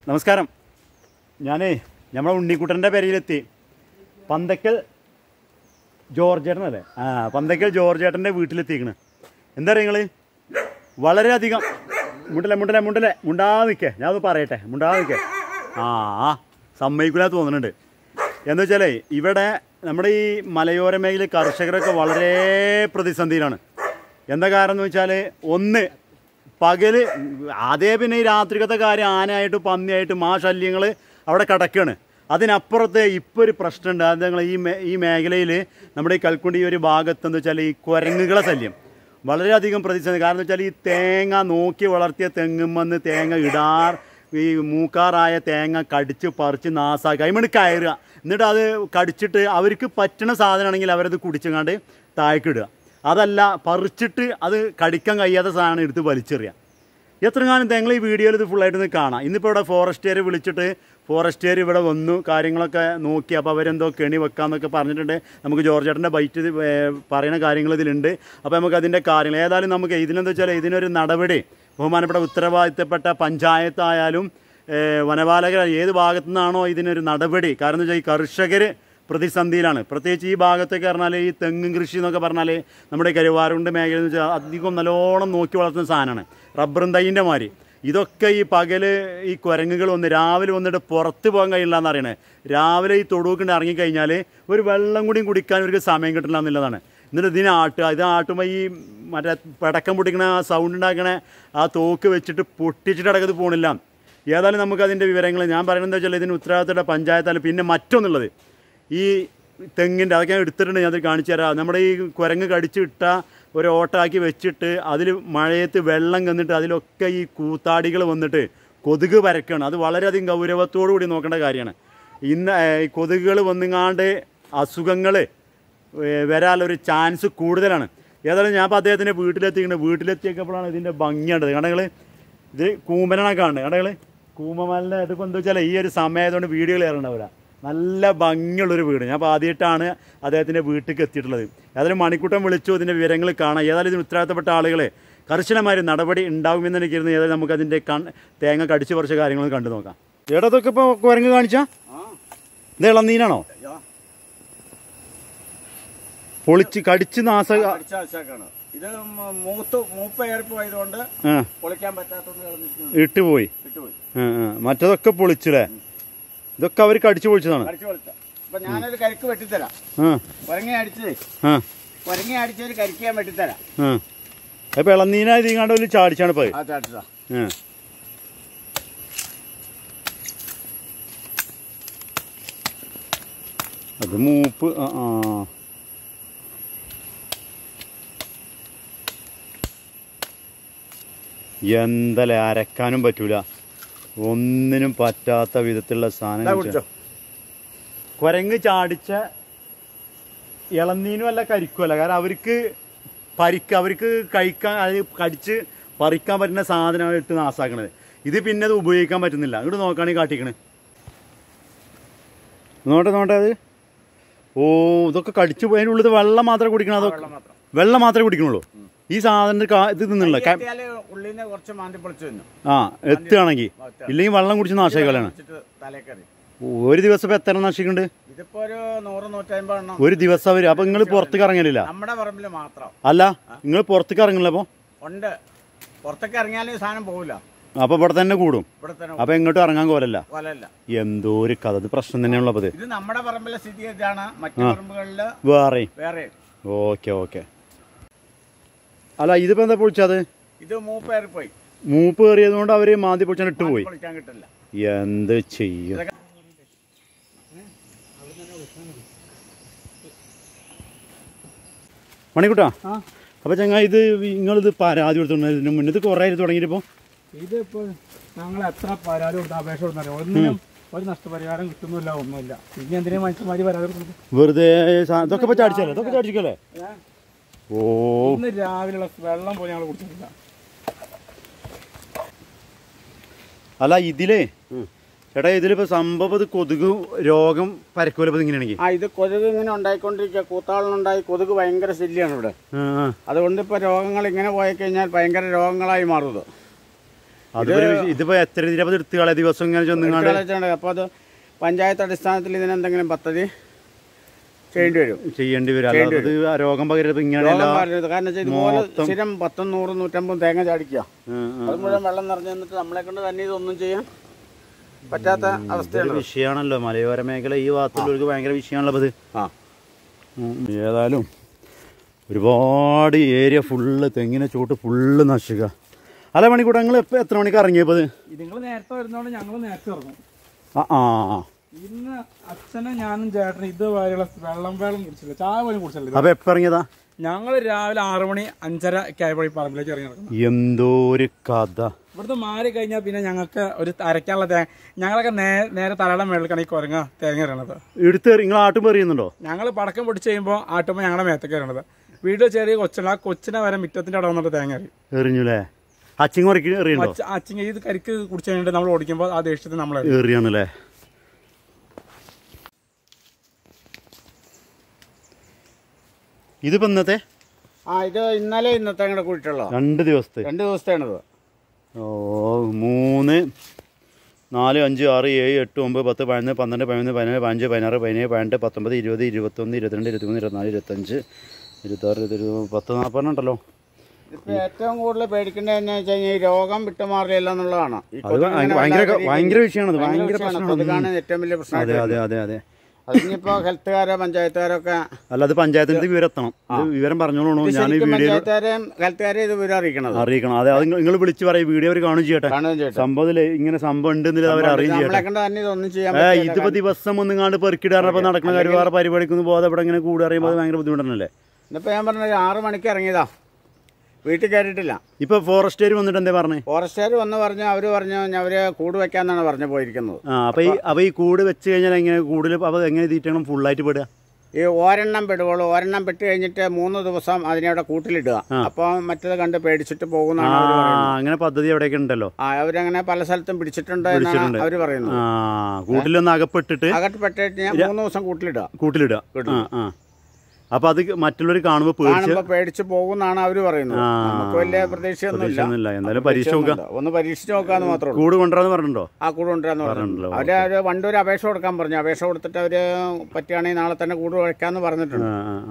നമസ്കാരം. നമ്മളെ ഉണ്ണിക്കുട്ടൻ്റെ പേരിലെത്തി. പന്തക്കൽ ജോർജേട്ടനല്ലേ? പന്തക്കൽ ജോർജേട്ടൻ്റെ വീട്ടിലെത്തിക്കണ്. എന്താ പറയുക നിങ്ങൾ? വളരെയധികം മുണ്ടാതെ ഞാൻ ഒന്ന് പറയട്ടെ. മുണ്ടാതെ സമ്മതിക്കില്ല തോന്നുന്നുണ്ട്. എന്താ വെച്ചാലേ ഇവിടെ നമ്മുടെ ഈ മലയോര മേഖല കർഷകരൊക്കെ വളരെ പ്രതിസന്ധിയിലാണ്. എന്താ കാരണം എന്ന് വെച്ചാൽ, ഒന്ന് പകല് അതേ, പിന്നെ ഈ രാത്രിക്കത്തെ കാര്യം ആനയായിട്ട് പന്നിയായിട്ടും ആ ശല്യങ്ങൾ അവിടെ കിടക്കുകയാണ്. അതിനപ്പുറത്ത് ഇപ്പോൾ ഒരു പ്രശ്നമുണ്ട്. അത് ഞങ്ങൾ ഈ മേഖലയിൽ നമ്മുടെ ഈ കൽക്കുണ്ടി ഒരു ഭാഗത്ത് എന്താ വെച്ചാൽ ഈ കുരങ്ങുകളെ ശല്യം വളരെയധികം പ്രതിസന്ധി. കാരണം എന്ന് വെച്ചാൽ ഈ തേങ്ങ നോക്കി വളർത്തിയ തെങ്ങുമെന്ന് തേങ്ങ ഈ മൂക്കാറായ തേങ്ങ കടിച്ച് പറിച്ച് നാസാക്കി അതിമണ് കയറുക. എന്നിട്ട് അത് കടിച്ചിട്ട് അവർക്ക് പറ്റണ സാധനമാണെങ്കിൽ അവരത് കുടിച്ചങ്ങാണ്ട് താഴേക്കിടുക. അതല്ല, പറിച്ചിട്ട് അത് കടിക്കാൻ കഴിയാത്ത സാധനം എടുത്ത് വലിച്ചെറിയുക. എത്രങ്ങാനും നിങ്ങൾ ഈ വീഡിയോയിൽ ഇത് ഫുള്ളായിട്ട് കാണാം. ഇന്നിപ്പോൾ ഇവിടെ ഫോറസ്റ്റുകാർ വിളിച്ചിട്ട് ഫോറസ്റ്റുകാർ ഇവിടെ വന്നു കാര്യങ്ങളൊക്കെ നോക്കി. അപ്പോൾ അവരെന്തോ കെണി വെക്കാമെന്നൊക്കെ പറഞ്ഞിട്ടുണ്ട്. നമുക്ക് ജോർജേട്ടൻ്റെ ബൈറ്റ് പറയുന്ന കാര്യങ്ങൾ ഇതിലുണ്ട്. അപ്പോൾ നമുക്ക് അതിൻ്റെ കാര്യങ്ങൾ ഏതായാലും നമുക്ക് ഇതിനെന്താ വെച്ചാൽ ഇതിനൊരു നടപടി ബഹുമാനപ്പെട്ട ഉത്തരവാദിത്തപ്പെട്ട പഞ്ചായത്തായാലും വനപാലകർ ഏത് ഭാഗത്തു നിന്നാണോ ഇതിനൊരു നടപടി. കാരണം എന്ന് വെച്ചാൽ ഈ കർഷകർ പ്രതിസന്ധിയിലാണ്. പ്രത്യേകിച്ച് ഈ ഭാഗത്തൊക്കെ പറഞ്ഞാൽ ഈ തെങ്ങും കൃഷി എന്നൊക്കെ പറഞ്ഞാൽ നമ്മുടെ കരുവാരുണ്ട് മേഖല എന്ന് വെച്ചാൽ അധികം നല്ലോണം നോക്കി വളർത്തുന്ന സാധനമാണ്. റബ്ബറും തൈൻ്റെ മാതിരി. ഇതൊക്കെ ഈ പകല് ഈ കുരങ്ങുകൾ രാവിലെ വന്നിട്ട് പുറത്ത് പോകാൻ കഴിയില്ല എന്ന് പറയണേ. രാവിലെ ഈ തൊടുവൊക്കെ ഇറങ്ങിക്കഴിഞ്ഞാൽ ഒരു വെള്ളം കൂടിയും കുടിക്കാൻ ഇവർക്ക് സമയം കിട്ടില്ല എന്നുള്ളതാണ്. എന്നിട്ട് ഇത് ആട്ടുമ്പോൾ ഈ മറ്റേ പടക്കം പൊട്ടിക്കണ സൗണ്ട് ഉണ്ടാക്കണ ആ തോക്ക് വെച്ചിട്ട് പൊട്ടിച്ചിട്ട് അടക്കത്ത് പോകണില്ല. ഏതായാലും നമുക്കതിൻ്റെ വിവരങ്ങൾ ഞാൻ പറയുന്നത് എന്താ വെച്ചാൽ ഇതിന് ഉത്തരവാദിത്തപ്പെട്ട പഞ്ചായത്തായാലും പിന്നെ മറ്റൊന്നുള്ളത് ഈ തെങ്ങിൻ്റെ അതൊക്കെ ഞാൻ എടുത്തിട്ടുണ്ട്. ഞാൻ അത് കാണിച്ചു തരാം. നമ്മുടെ ഈ കുരങ്ങ് കടിച്ച് ഇട്ട ഒരു ഓട്ടാക്കി വെച്ചിട്ട് അതിൽ മഴയത്ത് വെള്ളം കന്നിട്ട് അതിലൊക്കെ ഈ കൂത്താടികൾ വന്നിട്ട് കൊതുക് പരക്കുകയാണ്. അത് വളരെയധികം ഗൗരവത്തോടു കൂടി നോക്കേണ്ട കാര്യമാണ്. ഈ കൊതുകുകൾ വന്നുങ്ങാണ്ട് അസുഖങ്ങൾ വരാനൊരു ചാൻസ് കൂടുതലാണ്. ഏതായാലും ഞാൻ ഇപ്പോൾ അദ്ദേഹത്തിൻ്റെ വീട്ടിലെത്തിയപ്പോഴാണ് ഇതിൻ്റെ ഭംഗിയുണ്ടത്. കണ്ടങ്ങൾ ഇത് കൂമ്പനാണ് കാണുന്നത്. കണ്ടങ്ങൾ കൂമ്പമലിൻ്റെ ഇതിപ്പോൾ എന്താ വെച്ചാൽ ഈ ഒരു സമയമായതുകൊണ്ട് വീഡിയോകൾ ഏറണ്ടാവില്ല. നല്ല ഭംഗിയുള്ളൊരു വീട്. ഞാൻ അപ്പോൾ ആദ്യമായിട്ടാണ് അദ്ദേഹത്തിൻ്റെ വീട്ടിലേക്ക് എത്തിയിട്ടുള്ളത്. ഏതായാലും മണിക്കൂട്ടം വിളിച്ചു ഇതിൻ്റെ വിവരങ്ങൾ കാണാം. ഏതായാലും ഇതിന് ഉത്തരവാദിത്തപ്പെട്ട ആളുകൾ കർശനമായ നടപടി ഉണ്ടാകുമെന്ന് എനിക്കിരുന്നു. ഏതായാലും നമുക്കതിൻ്റെ തേങ്ങ കടിച്ച് കുറച്ച് കാര്യങ്ങൾ കണ്ടു നോക്കാം. ഏടത്തൊക്കെ ഇപ്പോൾ കുരങ്ങ് കാണിച്ചാ ഇത് ഇളനീനാണോ? പൊളിച്ച് കടിച്ച് ഇത് മൂപ്പേറിപ്പോയതുകൊണ്ട് പൊളിക്കാൻ പറ്റാത്തതുകൊണ്ട് ഇട്ടുപോയി. മറ്റതൊക്കെ പൊളിച്ചില്ലേ? ഇതൊക്കെ അവർ കടിച്ചു പൊളിച്ചതാണ്. അപ്പൊ ഞാനൊരു കരിക്ക് വെട്ടിത്തരാം. കുരങ്ങി അടിച്ചൊരു കരിക്ക് ഞാൻ വെട്ടിത്തരാം. അപ്പൊ ഇളനീന ഇതിങ്ങാണ്ട് ചാടിച്ചാണ് പോയി. അത് മൂപ്പ്. എന്തല്ലേ, അരക്കാനും പറ്റൂല, ഒന്നിനും പറ്റാത്ത വിധത്തിലുള്ള സാധനം. കുരങ്ങ് ചാടിച്ച ഇളനീനും അല്ല കരിക്കുമല്ല. കാരണം അവർക്ക് കഴിക്കാൻ കടിച്ച് പറിക്കാൻ പറ്റുന്ന സാധനമാണ് ഇട്ട് നാസാക്കണത്. ഇത് പിന്നെ അത് ഉപയോഗിക്കാൻ പറ്റുന്നില്ല. ഇങ്ങോട്ട് നോക്കുകയാണെങ്കിൽ കാട്ടിക്കണേ. നോട്ടെ അത്. ഇതൊക്കെ കടിച്ചു പോയതിനുള്ളത് വെള്ളം മാത്രമേ കുടിക്കണം. അതൊക്കെ വെള്ളം മാത്രമേ കുടിക്കണുള്ളൂ. ഈ സാധനം ഇത് തിന്നുള്ള എത്തുകയാണെങ്കിൽ. ഇല്ലെങ്കിൽ വെള്ളം കുടിച്ച് നാശാക്കാലാണ്. ഒരു ദിവസം ഇപ്പൊ എത്ര നശിക്കുന്നുണ്ട്? ഒരു ദിവസം അവര്. അപ്പൊ നിങ്ങൾ പുറത്തേക്ക് ഇറങ്ങലില്ല? അല്ല, നിങ്ങൾ പുറത്തേക്ക് ഇറങ്ങില്ല? അപ്പൊ പുറത്തേക്ക് ഇറങ്ങിയാലും സാധനം പോകില്ല. അപ്പൊ ഇവിടെ തന്നെ കൂടും. അപ്പൊ എങ്ങോട്ടും ഇറങ്ങാൻ കോലല്ല. എന്തോ ഒരു കഥ. ഇത് പ്രശ്നം തന്നെയാണുള്ളത്. ഇത് നമ്മുടെ പറമ്പിലെ സ്ഥിതി ഇതാണ്. മറ്റു പറമ്പുകളില് വേറെ. ഓക്കെ. അല്ല, ഇതിപ്പോ എന്താ പൊളിച്ചത്? ഇത് മൂപ്പേറിപ്പോയി. മൂപ്പ് കയറിയത് കൊണ്ട് അവര് മാന്തി പൊളിച്ചാൽ ഇട്ടുപോയി. എന്ത് ചെയ്യും? മണിക്കുട്ടാ, അപ്പൊ ചങ്ങ ഇത് നിങ്ങളിത് പരാതി കൊടുത്തു ഇതിന് മുന്നേ കുറെ തുടങ്ങിയിപ്പോ? ഇതിപ്പോ ഞങ്ങൾ എത്ര പരാതി കൊടുത്ത അപേക്ഷ കൊടുത്താൽ ഒന്നിനും ഒരു നഷ്ടപരിഹാരം കിട്ടുന്നില്ല, ഒന്നുമില്ല. പിന്നെ എന്തിനാ മനുഷ്യന്മാര് പരാതി കൊടുക്കുന്നത്? വെറുതെ ഇതൊക്കെ ചാടിച്ചല്ലേ? ഇന്ന് രാവിലെ വെള്ളം പോയി ഞങ്ങൾ കുടിച്ചിട്ടില്ല. അല്ല ഇതിലേ ചേട്ടാ, ഇതിലിപ്പോ സംഭവം കൊതുക് രോഗം പരക്കൂലപ്പോ ഇങ്ങനെയാണെങ്കിൽ ഇത് കൊതുക് ഇങ്ങനെ ഉണ്ടായിക്കൊണ്ടിരിക്കുക. കൂത്താളുണ്ടായി കൊതുക് ഭയങ്കര ശല്യമാണ് ഇവിടെ. അതുകൊണ്ട് ഇപ്പൊ രോഗങ്ങൾ ഇങ്ങനെ പോയി കഴിഞ്ഞാൽ ഭയങ്കര രോഗങ്ങളായി മാറുന്നത്. ഇതിപ്പോ എത്ര ഇതിപ്പോ എടുത്ത് കളയ ദിവസം ഇങ്ങനെ ചെന്നുങ്ങാണ്ട് അപ്പോൾ അത് പഞ്ചായത്ത് അടിസ്ഥാനത്തിൽ ഇതിനെന്തെങ്കിലും പദ്ധതി ചെയ്യേണ്ടി വരും. അല്ലാതെ രോഗം പകരുന്നത് ഇങ്ങനെ കാരണം ഇതുപോലെ സ്ഥിരം 10, 100, 150 തേങ്ങ ചാടിക്കുക, അത് മുഴുവൻ വെള്ളം നിറഞ്ഞു നിന്നിട്ട് നമ്മളെ കൊണ്ട് തന്നെ ഇതൊന്നും ചെയ്യാൻ പറ്റാത്ത അവസ്ഥയാണ്. വിഷയമാണല്ലോ മലയോര മേഖല, ഈ ഭാഗത്തുള്ളവർക്ക് ഭയങ്കര വിഷയമാണല്ലോ ഇത്. ഏതായാലും ഒരുപാട് ഏരിയ ഫുള്ള് തെങ്ങിനെ ചൂട്ട് ഫുള്ള് നശിക്കുക. അല്ല മണിക്കൂട്ട നിങ്ങൾ എത്ര മണിക്ക് ഇറങ്ങിയപ്പോൾ? നിങ്ങൾ നേരത്തെ വരുന്നോണ്ട് ഞങ്ങൾ നേരത്തെ ഇറങ്ങും. ഇന്ന് അച്ഛനും ഞാനും ചേട്ടനും ഇതുവരെയുള്ള വെള്ളം കുടിച്ചില്ല, ചായ പോലും കുടിച്ചില്ല. അപ്പൊ എപ്പോ ഇറങ്ങിയതാ? ഞങ്ങൾ രാവിലെ 6 മണി 5:30 ആയപ്പോൾ പറമ്പിലേക്ക് ഇറങ്ങി നടക്കുന്നു. എന്തോ ഒരു കഥ. ഇവിടുത്തെ മാറി കഴിഞ്ഞാൽ പിന്നെ ഞങ്ങൾക്ക് ഒരു അരയ്ക്കാനുള്ള തേങ്ങ, ഞങ്ങളൊക്കെ നേരെ തലയുടെ മേളിലേക്കാണ് ഈ കുരങ്ങ തേങ്ങ ഇറങ്ങുന്നത്. എടുത്ത് നിങ്ങൾ ആട്ടുമ്പോൾ എറിയുന്നുണ്ടോ? ഞങ്ങൾ പടക്കം പൊടിച്ച് കഴിയുമ്പോൾ ആട്ടുമ്പോൾ ഞങ്ങളുടെ മേത്തേക്ക് ഇറങ്ങുന്നത്. വീട്ടിൽ ചെറിയ കൊച്ചുള്ള ആ കൊച്ചിനെ വരെ മുറ്റത്തിന്റെ അവിടെ വന്നിട്ട് തേങ്ങ എറിഞ്ഞൂലേ? അച്ചിങ്ങ ഇത് കരിക്ക് കുടിച്ചു കഴിഞ്ഞിട്ട് നമ്മൾ ഓടിക്കുമ്പോൾ ആ ദേഷ്യത്തിൽ നമ്മൾ എറിയാണല്ലേ? ഇതിപ്പോ ഇന്നത്തെ ഇത് ഇന്നത്തെ അങ്ങോട്ട് കൂട്ടിട്ടുള്ളൂ. 2 ദിവസത്തേണത്. 3, 4, 5, 6, 7, 8, 9, 10, 11, 12, 13, 14, 15, 16, 17, 18, 19, 20, 21, 22, 23, 24, 25, 26, 10, 40 ഉണ്ടല്ലോ. ഇപ്പൊ ഏറ്റവും കൂടുതൽ പേടിക്കേണ്ടതെന്ന് വെച്ച് കഴിഞ്ഞാൽ ഈ രോഗം വിട്ടുമാറില്ല എന്നുള്ളതാണ്. ഭയങ്കര വിഷയമാണ്, ഭയങ്കര പ്രശ്നമാണ്, ഏറ്റവും വലിയ പ്രശ്നം. അതെ. അതിനിപ്പോ ഹെൽത്തുകാരോ പഞ്ചായത്തുകാരൊക്കെ അല്ല, അത് പഞ്ചായത്തിന് വിവരം എത്തണം. വിവരം പറഞ്ഞോളൂ. ഞാൻ പഞ്ചായത്തുകാരെയും ഹെൽത്തുകാരെ ഇത് വിവരം അറിയിക്കണം. അതെ, അത് നിങ്ങൾ വിളിച്ച് പറയും, വീഡിയോ അവർ കാണും ചെയ്യട്ടെ. സംഭവത്തില് ഇങ്ങനെ സംഭവം ഉണ്ടെന്നില്ല അവർ അറിയും ചെയ്യട്ടെ. ഇതിപ്പോ ദിവസം ഒന്നുങ്ങാണ്ട് പെറുക്കിടാറപ്പോ നടക്കുന്ന കാര്യം വേറെ പരിപാടിക്കൊന്നും പോകാതെ ഇവിടെ ഇങ്ങനെ കൂടെ അറിയുമ്പോൾ അത് ഭയങ്കര ബുദ്ധിമുട്ടല്ലേ? ഇന്നിപ്പോ ഞാൻ പറഞ്ഞ 6 മണിക്ക് ഇറങ്ങിയതാ, വീട്ടിൽ കയറിയിട്ടില്ല. ഇപ്പൊ ഫോറസ്റ്റുകാർ വന്നിട്ട് എന്താ പറഞ്ഞു? ഫോറസ്റ്റുകാർ വന്ന് പറഞ്ഞു, അവര് കൂട് വെക്കാന്നാണ് പറഞ്ഞു പോയിരിക്കുന്നത്. അപ്പൊ ഈ കൂട് വെച്ച് കഴിഞ്ഞാൽ എങ്ങനെ കൂടുതൽ എങ്ങനെ തീറ്റണം ഫുള്ളായിട്ട് പെടുക? ഈ ഒരെണ്ണം പെടുവുള്ളൂ. ഒരെണ്ണം പെട്ട് കഴിഞ്ഞിട്ട് 3 ദിവസം അതിനവിടെ കൂട്ടിലിടുക. അപ്പൊ മറ്റത് കണ്ട് പേടിച്ചിട്ട് പോകുന്നതാണ്. അങ്ങനെ പദ്ധതി എവിടെയൊക്കെ ഉണ്ടല്ലോ. അവരങ്ങനെ പല സ്ഥലത്തും പിടിച്ചിട്ടുണ്ട് എന്നാണ് അവര് പറയുന്നത്. കൂട്ടിലൊന്ന് അകപ്പെട്ടിട്ട് ഞാൻ 3 ദിവസം കൂട്ടിലിടുക. അപ്പൊ അത് മറ്റുള്ളവർ കാണുമ്പോ പേടിച്ച് പോകുന്നാണ് അവര് പറയുന്നത്. നമുക്ക് വലിയ പ്രതീക്ഷയൊന്നുമില്ല. എന്തായാലും ഒന്ന് പരീക്ഷിച്ച് നോക്കാന്ന് മാത്രമേ ഉള്ളൂ. കൂട് കൊണ്ടുവരാന്ന് പറഞ്ഞിട്ടുണ്ടോ? കൂട് കൊണ്ടുവരാന്ന് പറഞ്ഞിട്ടുണ്ടോ? അവര് വണ്ടൊരു അപേക്ഷ കൊടുക്കാൻ പറഞ്ഞു. അപേക്ഷ കൊടുത്തിട്ട് അവര് പറ്റുകയാണെങ്കിൽ നാളെ തന്നെ കൂട് വെക്കാന്ന് പറഞ്ഞിട്ടുണ്ട്.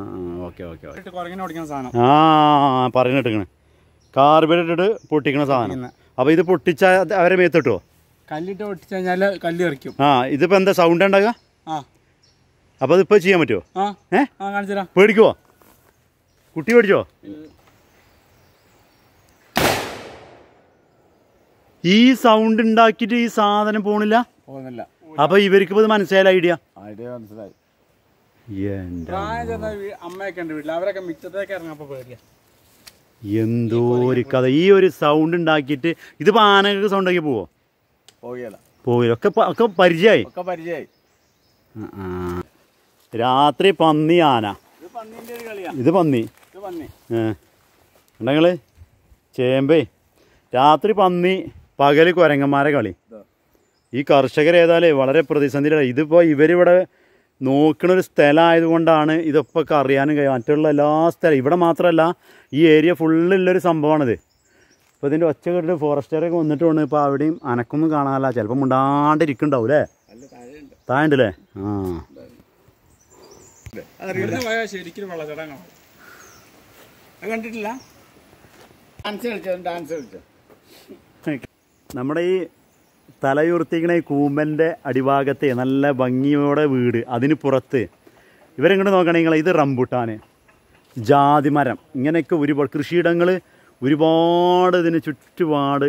പറഞ്ഞിട്ടിങ്ങനെ കാർബേറ്റ് ഇട്ടിട്ട് പൊട്ടിക്കണ സാധനം. അപ്പൊ ഇത് പൊട്ടിച്ച അവരെ മേത്തിട്ടോ? കല്ലിട്ട് പൊട്ടിച്ചു കഴിഞ്ഞാല് കല്ല് എറിക്കും. ഇതിപ്പോ എന്താ സൗണ്ട് ഉണ്ടാകുക? അപ്പൊ അതിപ്പോ ചെയ്യാൻ പറ്റുമോ? പേടിക്കുവോ? കുട്ടി പേടിച്ചോ? ഈ സൗണ്ട് ഉണ്ടാക്കിട്ട് ഈ സാധനം പോണില്ല. അപ്പൊ ഇവർക്ക് ഇത് മനസ്സിലായ ഐഡിയ മനസ്സിലായി. അമ്മയൊക്കെ ഉണ്ട് വീട്ടിൽ, അവരൊക്കെ മിച്ചത്തേക്ക് ഇറങ്ങാൻ പേടിയാ. എന്തോ ഒരു കഥ. ഈ ഒരു സൗണ്ട് ഉണ്ടാക്കിയിട്ട് ഇതിപ്പോ ആനകൾക്ക് സൗണ്ട് ആക്കി പോവോ? പോവില്ല. ഒക്കെ പരിചയമായി. രാത്രി പന്നി, ആന. ഇത് പന്നി ഉണ്ടെങ്കില് ചേമ്പേ. രാത്രി പന്നി, പകല് കുരങ്ങന്മാരെ കളി. ഈ കർഷകർ ഏതായാലും വളരെ പ്രതിസന്ധിയിലാണ്. ഇതിപ്പോൾ ഇവരിവിടെ നോക്കണൊരു സ്ഥലമായതുകൊണ്ടാണ് ഇതൊക്കെ അറിയാനും കഴിയും. മറ്റുള്ള എല്ലാ സ്ഥലം ഇവിടെ മാത്രമല്ല, ഈ ഏരിയ ഫുള്ളുള്ളൊരു സംഭവമാണിത്. ഇപ്പോൾ ഇതിൻ്റെ ഒച്ച കേട്ടിട്ട് ഫോറസ്റ്റുകാരൊക്കെ വന്നിട്ട് വേണം. ഇപ്പോൾ അവിടെയും അനക്കൊന്നും കാണാനല്ല, ചിലപ്പോൾ മുണ്ടാണ്ടിരിക്കുന്നുണ്ടാവും അല്ലേ? താഴണ്ടല്ലേ? ശരിക്കും വെള്ളച്ചാട്ടം കണ്ടിട്ടില്ല. നമ്മുടെ ഈ തലയുർത്തിക്കണ ഈ കൂമ്പൻ്റെ അടിഭാഗത്തെ നല്ല ഭംഗിയോടെ വീട്, അതിന് പുറത്ത് ഇവരെങ്ങോട്ട് നോക്കണമെങ്കിൽ ഇത് റംബുട്ടാൻ, ജാതിമരം, ഇങ്ങനെയൊക്കെ ഒരുപാട് കൃഷിയിടങ്ങൾ ഒരുപാട് ഇതിന് ചുറ്റുപാട്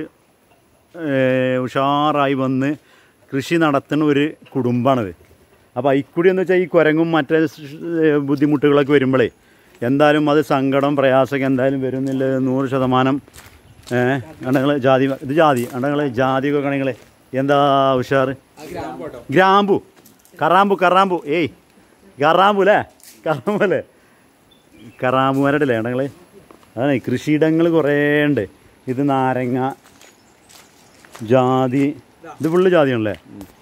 ഉഷാറായി വന്ന് കൃഷി നടത്തുന്ന ഒരു കുടുംബമാണിത്. അപ്പോൾ അയിക്കൂടി എന്ന് വെച്ചാൽ ഈ കുരങ്ങും മറ്റേ ബുദ്ധിമുട്ടുകളൊക്കെ വരുമ്പോഴേ എന്തായാലും അത് സങ്കടം പ്രയാസമൊക്കെ എന്തായാലും വരുന്നില്ല 100%. കണ്ടങ്ങൾ ജാതി, ഇത് ജാതി കണ്ടങ്ങൾ ജാതിയൊക്കെ കണങ്ങൾ എന്താ ഉഷാറ്. ഗ്രാമ്പു, കറാമ്പു ഏയ് കറാമ്പു അല്ലേ? കറാമ്പു അല്ലേ? കറാമ്പു മരടല്ലേ കണ്ടങ്ങൾ? അതാണ് കൃഷിയിടങ്ങൾ കുറേ ഉണ്ട്. ഇത് നാരങ്ങ, ജാതി, ഇത് ഫുള്ള് ജാതിയാണല്ലേ?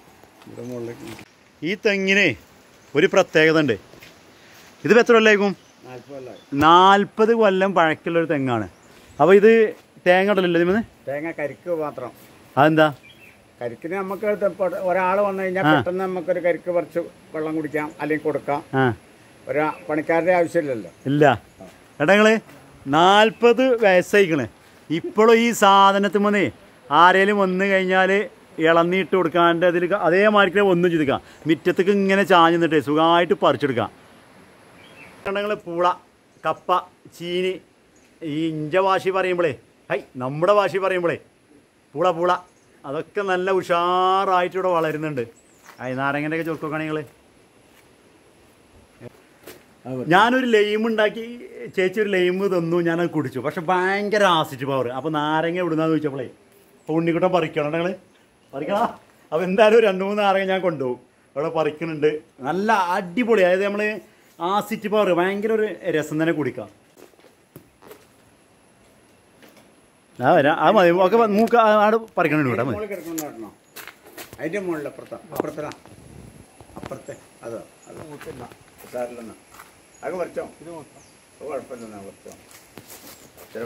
ഈ തെങ്ങിന് ഒരു പ്രത്യേകത ഉണ്ട്. ഇതിപ്പോൾ എത്ര കൊല്ലമായിരിക്കും? 40 കൊല്ലം പഴക്കമുള്ളൊരു തെങ്ങാണ്. അപ്പോൾ ഇത് തേങ്ങ ഇടലില്ല ഇതിന്? തേങ്ങ കരിക്ക് മാത്രം. അതെന്താ? കരിക്കിന് നമുക്ക് ഒരാൾ വന്നു കഴിഞ്ഞാൽ പെട്ടെന്ന് നമുക്കൊരു കരിക്ക് പറിച്ച് വെള്ളം കുടിക്കാം അല്ലെങ്കിൽ കൊടുക്കാം. പണിക്കാരുടെ ആവശ്യമില്ലല്ലോ. ഇല്ല. ഏട്ടാ നിങ്ങൾ 40 വയസ്സായിക്കണ്, ഇപ്പോഴും ഈ സാധനത്തുമ്മന്നേ ആരേലും വന്നു കഴിഞ്ഞാൽ ഇളന്നിട്ട് കൊടുക്കാണ്ട് അതിൽ അതേമാതിരി ഒന്നും ചെയ്തിക്കാം. മുറ്റത്തേക്ക് ഇങ്ങനെ ചാഞ്ഞ് നിന്നിട്ട് സുഖമായിട്ട് പറിച്ചെടുക്കാം. നിങ്ങൾ പൂള, കപ്പ, ചീനി, ഈ ഇഞ്ച ഭാഷ പറയുമ്പോഴേ നമ്മുടെ ഭാഷ പറയുമ്പോഴേ പൂള പൂള അതൊക്കെ നല്ല ഉഷാറായിട്ട് ഇവിടെ വളരുന്നുണ്ട്. നാരങ്ങൻ്റെ ഒക്കെ ചൊക്കൊക്കെയാണെങ്കിൽ ഞാനൊരു ലൈം ഉണ്ടാക്കി, ചേച്ചി ഒരു ലൈം തന്നു, ഞാനത് കുടിച്ചു. പക്ഷെ ഭയങ്കര ആസിഡ് പവർ. അപ്പോൾ നാരങ്ങ ഇവിടുന്നാന്ന് ചോദിച്ചപ്പോളേ അപ്പോൾ ഉണ്ണിക്കുട്ടൻ പറിക്കണം നിങ്ങൾ പറിക്കണം. അപ്പോൾ എന്തായാലും 2-3 നാരങ്ങ ഞാൻ കൊണ്ടുപോകും. അവിടെ പറിക്കുന്നുണ്ട്. നല്ല അടിപൊളി. അതായത് നമ്മൾ ആസിഡ് പവർ ഭയങ്കര ഒരു രസം തന്നെ കുടിക്കാം. അത് മതി. ഒക്കെ മൂക്ക് ആട് പറിക്കണുണ്ട് ഇവിടെ. അതിൻ്റെ മുകളിൽ അപ്പുറത്തെ അതോ സാറിലെന്നാ അത് പറിച്ചോ. ഇത് കുഴപ്പമില്ല, പറിച്ചോ. ചില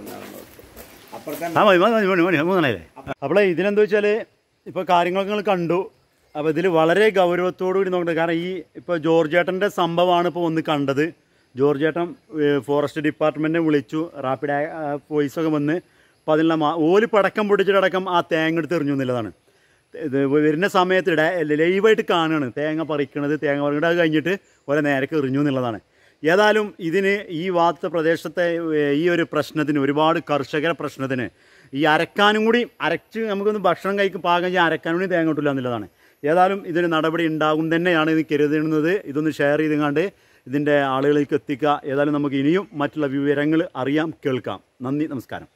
കുഴപ്പമില്ല. അപ്പോൾ ഇതിനെന്താ വെച്ചാൽ ഇപ്പോൾ കാര്യങ്ങളൊക്കെ നിങ്ങൾ കണ്ടു. അപ്പോൾ ഇതിൽ വളരെ ഗൗരവത്തോടു കൂടി നോക്കുന്നത്. കാരണം ഈ ഇപ്പോൾ ജോർജ് ഏട്ടൻ്റെ സംഭവമാണ് ഇപ്പോൾ ഒന്ന് കണ്ടത്. ജോർജ് ഏട്ടൻ ഫോറസ്റ്റ് ഡിപ്പാർട്ട്മെൻറ്റിനെ വിളിച്ചു, റാപ്പിഡ് വോയിസൊക്കെ വന്ന്. അപ്പോൾ അതിനുള്ള ഓല് പടക്കം പൊട്ടിച്ചിട്ടടക്കം ആ തേങ്ങ എടുത്ത് എറിഞ്ഞു എന്നുള്ളതാണ്. ഇത് വരുന്ന സമയത്ത് ലൈവായിട്ട് കാണുകയാണ് തേങ്ങ പറിക്കണത്. തേങ്ങ പറിക്കണത് അത് കഴിഞ്ഞിട്ട് ഓരോ നേരക്ക് എറിഞ്ഞു എന്നുള്ളതാണ്. ഏതായാലും ഇതിന് ഈ ഭാഗത്തെ പ്രദേശത്തെ ഈ ഒരു പ്രശ്നത്തിന്, ഒരുപാട് കർഷകര പ്രശ്നത്തിന് ഈ അരക്കാനും കൂടി അരച്ച് നമുക്കൊന്ന് ഭക്ഷണം കഴിക്കും പാകം ചെയ്യാൻ അരക്കാനും കൂടി തേങ്ങ കിട്ടില്ല എന്നുള്ളതാണ്. ഏതായാലും ഇതിന് നടപടി ഉണ്ടാകും തന്നെയാണ് ഇത് കരുതുന്നത്. ഇതൊന്ന് ഷെയർ ചെയ്തുകൊണ്ട് ഇതിൻ്റെ ആളുകളിലേക്ക് എത്തിക്കുക. ഏതായാലും നമുക്ക് ഇനിയും മറ്റുള്ള വിവരങ്ങൾ അറിയാം, കേൾക്കാം. നന്ദി, നമസ്കാരം.